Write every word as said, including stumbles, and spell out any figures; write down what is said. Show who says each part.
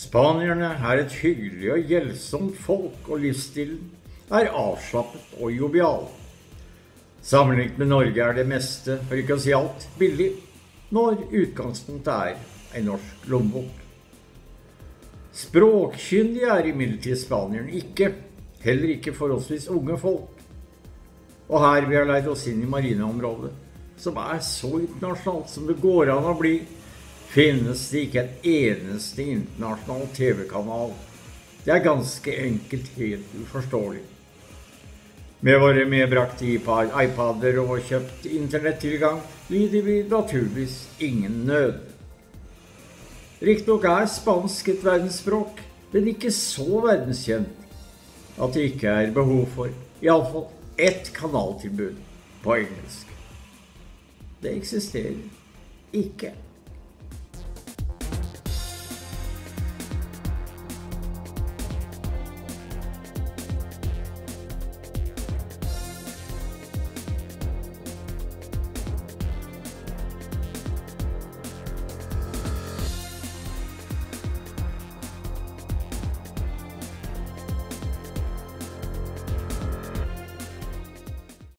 Speaker 1: Spanierne er et hyggelig og hjelpsomt folk, og livsstilen er avslappet og jovial. Sammenlignet med Norge er det meste, for ikke å si alt, billig, når utgangspunktet er en norsk lommebok. Språkkyndige er imidlertid spanierne ikke, heller ikke forholdsvis unge folk. Og her vi har leid oss inn i marineområdet, som er så internasjonalt som det går an å bli, finnes det ikke en eneste internasjonal T V-kanal. Det er ganske enkelt helt uforståelig. Med våre medbrakte iPader og kjøpt internettilgang lider vi naturligvis ingen nød. Riktignok er spansk et verdensspråk, men ikke så verdenskjent at det ikke er behov for i alle fall ett kanaltilbud på engelsk. Det eksisterer ikke.